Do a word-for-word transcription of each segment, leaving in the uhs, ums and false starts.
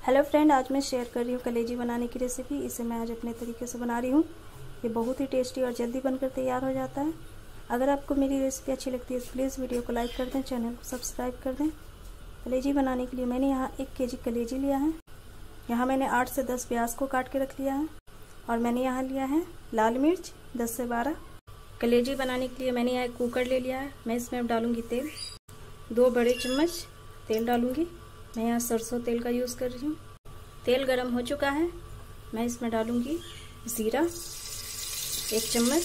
Hello friend, आज मैं share कर रही हूँ कलेजी बनाने की रेसिपी। इसे मैं आज अपने तरीके से बना रही हूँ। ये बहुत ही टेस्टी और जल्दी बनकर तैयार हो जाता है। अगर आपको मेरी रेसिपी अच्छी लगती है तो प्लीज़ वीडियो को लाइक कर दें, चैनल को सब्सक्राइब कर दें। कलेजी बनाने के लिए मैंने यहाँ एक के जी कलेजी लिया है। यहाँ मैंने आठ से दस प्याज को काट के रख लिया है और मैंने यहाँ लिया है लाल मिर्च दस से बारह। कलेजी बनाने के लिए मैंने यहाँ एक कुकर ले लिया है। मैं इसमें डालूँगी तेल, दो बड़े चम्मच तेल डालूँगी। मैं यहाँ सरसों तेल का यूज़ कर रही हूँ। तेल गरम हो चुका है। मैं इसमें डालूँगी ज़ीरा एक चम्मच,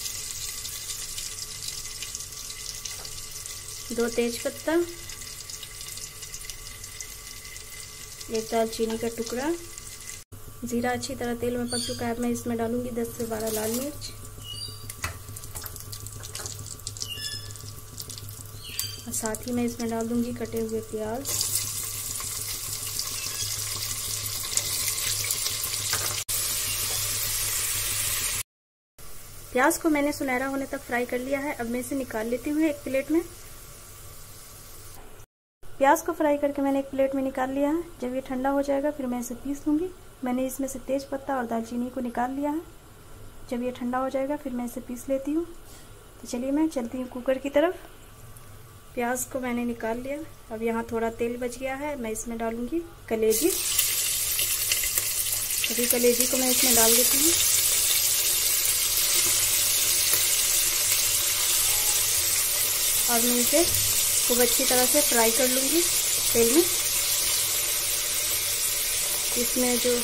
दो तेज़पत्ता, एक दालचीनी का टुकड़ा। ज़ीरा अच्छी तरह तेल में पक चुका है। मैं इसमें डालूँगी दस से बारह लाल मिर्च और साथ ही मैं इसमें डाल दूँगी कटे हुए प्याज। प्याज को मैंने सुनहरा होने तक फ्राई कर लिया है। अब मैं इसे निकाल लेती हूँ एक प्लेट में। प्याज को फ्राई करके मैंने एक प्लेट में निकाल लिया है। जब ये ठंडा हो जाएगा फिर मैं इसे पीस लूँगी। मैंने इसमें से तेज पत्ता और दालचीनी को निकाल लिया है। जब ये ठंडा हो जाएगा फिर मैं इसे पीस लेती हूँ। तो चलिए मैं चलती हूँ कुकर की तरफ। प्याज को मैंने निकाल लिया। अब यहाँ थोड़ा तेल बच गया है। मैं इसमें डालूँगी कलेजी। अभी कलेजी को मैं इसमें डाल देती हूँ। और मैं इसे खूब अच्छी तरह से फ्राई कर लूँगी तेल में। इसमें जो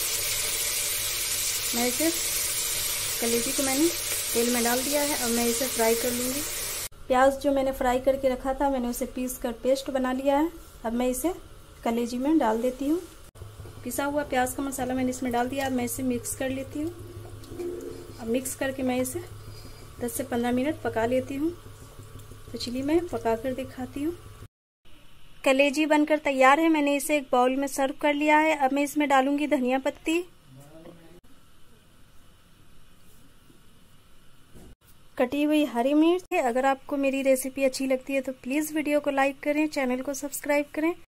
मैं इसे कलेजी को मैंने तेल में डाल दिया है। अब मैं इसे फ्राई कर लूँगी। प्याज जो मैंने फ्राई करके रखा था मैंने उसे पीस कर पेस्ट बना लिया है। अब मैं इसे कलेजी में डाल देती हूँ। पिसा हुआ प्याज का मसाला मैंने इसमें डाल दिया। अब मैं इसे मिक्स कर लेती हूँ। अब मिक्स करके मैं इसे दस से पंद्रह मिनट पका लेती हूँ। तो चलिए मैं पका कर दिखाती हूँ। कलेजी बनकर तैयार है। मैंने इसे एक बाउल में सर्व कर लिया है। अब मैं इसमें डालूंगी धनिया पत्ती, कटी हुई हरी मिर्च। अगर आपको मेरी रेसिपी अच्छी लगती है तो प्लीज़ वीडियो को लाइक करें, चैनल को सब्सक्राइब करें।